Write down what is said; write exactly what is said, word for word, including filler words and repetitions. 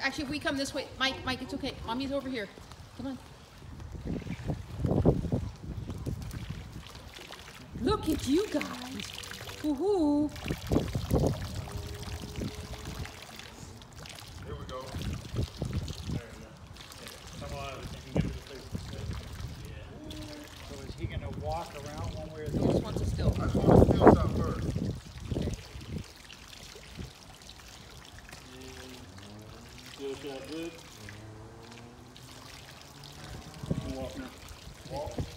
actually, if we come this way, Mike, Mike, it's okay. Mommy's over here. Come on. Look at you guys. Woohoo. Here we go. There we go. Come on, we can get to the place. Yeah. So is he gonna walk around one way or the He other? just wants to still. I just want to steal something first. Still shot good. Walk now. Walk.